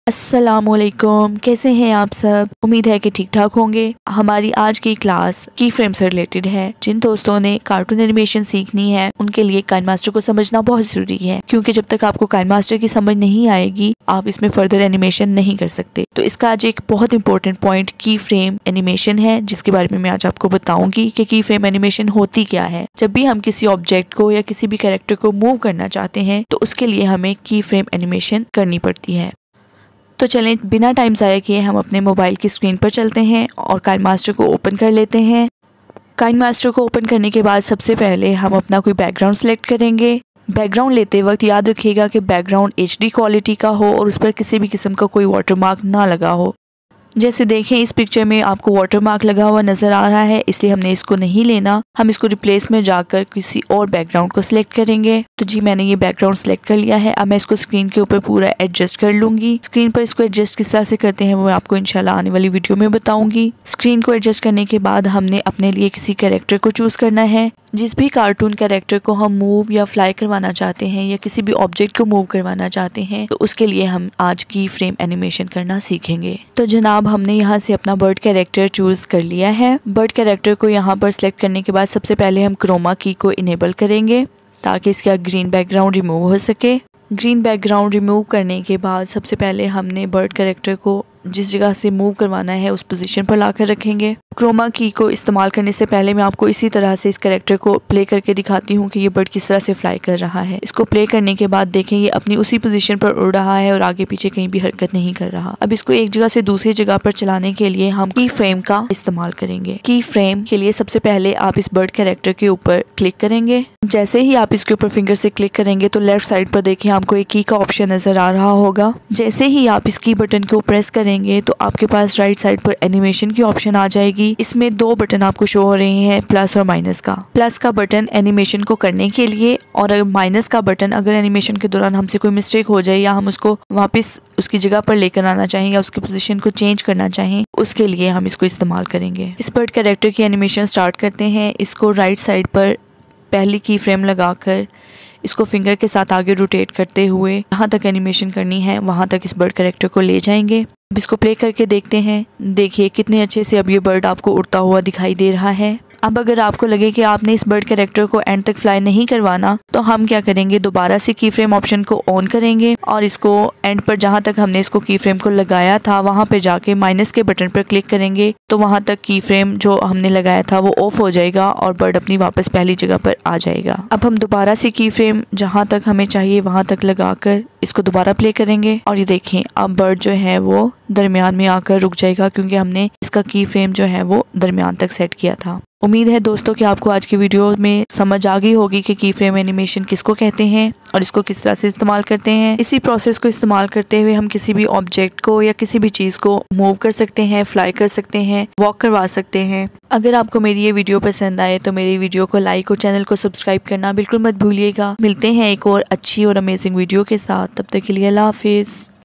अस्सलामुअलैकुम, कैसे हैं आप सब। उम्मीद है कि ठीक ठाक होंगे। हमारी आज की क्लास की फ्रेम से रिलेटेड है। जिन दोस्तों ने कार्टून एनिमेशन सीखनी है उनके लिए काइनमास्टर को समझना बहुत जरूरी है, क्योंकि जब तक आपको काइनमास्टर की समझ नहीं आएगी आप इसमें फर्दर एनिमेशन नहीं कर सकते। तो इसका आज एक बहुत important point key frame animation है, जिसके बारे में मैं आज आपको बताऊंगी कि की फ्रेम एनिमेशन होती क्या है। जब भी हम किसी ऑब्जेक्ट को या किसी भी कैरेक्टर को मूव करना चाहते हैं तो उसके लिए हमें की फ्रेम एनिमेशन करनी पड़ती है। तो चलें बिना टाइम ज़ाया किए हम अपने मोबाइल की स्क्रीन पर चलते हैं और काइनमास्टर को ओपन कर लेते हैं। काइनमास्टर को ओपन करने के बाद सबसे पहले हम अपना कोई बैकग्राउंड सेलेक्ट करेंगे। बैकग्राउंड लेते वक्त याद रखिएगा कि बैकग्राउंड HD क्वालिटी का हो और उस पर किसी भी किस्म का कोई वाटरमार्क ना लगा हो। जैसे देखें इस पिक्चर में आपको वाटरमार्क लगा हुआ नजर आ रहा है, इसलिए हमने इसको नहीं लेना। हम इसको रिप्लेस में जाकर किसी और बैकग्राउंड को सिलेक्ट करेंगे। तो जी मैंने ये बैकग्राउंड सिलेक्ट कर लिया है। अब मैं इसको स्क्रीन के ऊपर पूरा एडजस्ट कर लूंगी। स्क्रीन पर इसको एडजस्ट किस तरह से करते हैं वो मैं आपको इंशाल्लाह आने वाली वीडियो में बताऊंगी। स्क्रीन को एडजस्ट करने के बाद हमने अपने लिए किसी कैरेक्टर को चूज करना है। जिस भी कार्टून कैरेक्टर को हम मूव या फ्लाई करवाना चाहते हैं या किसी भी ऑब्जेक्ट को मूव करवाना चाहते हैं तो उसके लिए हम आज की फ्रेम एनिमेशन करना सीखेंगे। तो जनाब हमने यहाँ से अपना बर्ड कैरेक्टर चूज कर लिया है। बर्ड कैरेक्टर को यहाँ पर सिलेक्ट करने के बाद सबसे पहले हम क्रोमा की को इनेबल करेंगे ताकि इसका ग्रीन बैकग्राउंड रिमूव हो सके। ग्रीन बैकग्राउंड रिमूव करने के बाद सबसे पहले हमने बर्ड कैरेक्टर को जिस जगह से मूव करवाना है उस पोजीशन पर लाकर रखेंगे। क्रोमा की को इस्तेमाल करने से पहले मैं आपको इसी तरह से इस कैरेक्टर को प्ले करके दिखाती हूँ कि ये बर्ड किस तरह से फ्लाई कर रहा है। इसको प्ले करने के बाद देखें ये अपनी उसी पोजीशन पर उड़ रहा है और आगे पीछे कहीं भी हरकत नहीं कर रहा। अब इसको एक जगह से दूसरी जगह पर चलाने के लिए हम की फ्रेम का इस्तेमाल करेंगे। की फ्रेम के लिए सबसे पहले आप इस बर्ड कैरेक्टर के ऊपर क्लिक करेंगे। जैसे ही आप इसके ऊपर फिंगर से क्लिक करेंगे तो लेफ्ट साइड पर देखिए आपको एक की का ऑप्शन नजर आ रहा होगा। जैसे ही आप इस की बटन को प्रेस करेंगे तो आपके पास राइट साइड पर एनिमेशन की ऑप्शन आ जाएगी। इसमें दो बटन आपको शो हो रहे हैं, प्लस और माइनस का। प्लस का बटन एनिमेशन को करने के लिए और माइनस का बटन अगर एनिमेशन के दौरान हमसे कोई मिस्टेक हो जाए या हम उसको वापस उसकी जगह पर लेकर आना चाहें या उसकी पोजीशन को चेंज करना चाहें उसके लिए हम इसको इस्तेमाल करेंगे। इस बर्ड कैरेक्टर की एनिमेशन स्टार्ट करते हैं। इसको राइट साइड पर पहली की फ्रेम लगाकर इसको फिंगर के साथ आगे रोटेट करते हुए जहाँ तक एनिमेशन करनी है वहाँ तक इस बर्ड कैरेक्टर को ले जाएंगे। अब इसको प्ले करके देखते हैं। देखिए कितने अच्छे से अब ये बर्ड आपको उड़ता हुआ दिखाई दे रहा है। अब अगर आपको लगे कि आपने इस बर्ड कैरेक्टर को एंड तक फ्लाई नहीं करवाना तो हम क्या करेंगे, दोबारा से की फ्रेम ऑप्शन को ऑन करेंगे और इसको एंड पर जहां तक हमने इसको की फ्रेम को लगाया था वहां पे जाके माइनस के बटन पर क्लिक करेंगे तो वहां तक की फ्रेम जो हमने लगाया था वो ऑफ हो जाएगा और बर्ड अपनी वापस पहली जगह पर आ जाएगा। अब हम दोबारा से की फ्रेम जहां तक हमें चाहिए वहां तक लगाकर इसको दोबारा प्ले करेंगे और ये देखें अब बर्ड जो है वो दरमियान में आकर रुक जाएगा, क्योंकि हमने इसका की फ्रेम जो है वो दरमियान तक सेट किया था। उम्मीद है दोस्तों कि आपको आज की वीडियो में समझ आ गई होगी कि की फ्रेम एनिमेशन किसको कहते हैं और इसको किस तरह से इस्तेमाल करते हैं। इसी प्रोसेस को इस्तेमाल करते हुए हम किसी भी ऑब्जेक्ट को या किसी भी चीज़ को मूव कर सकते हैं, फ्लाई कर सकते हैं, वॉक करवा सकते हैं। अगर आपको मेरी ये वीडियो पसंद आए तो मेरी वीडियो को लाइक और चैनल को सब्सक्राइब करना बिल्कुल मत भूलिएगा। मिलते हैं एक और अच्छी और अमेजिंग वीडियो के साथ, तब तक के लिए अल्लाह हाफिज़।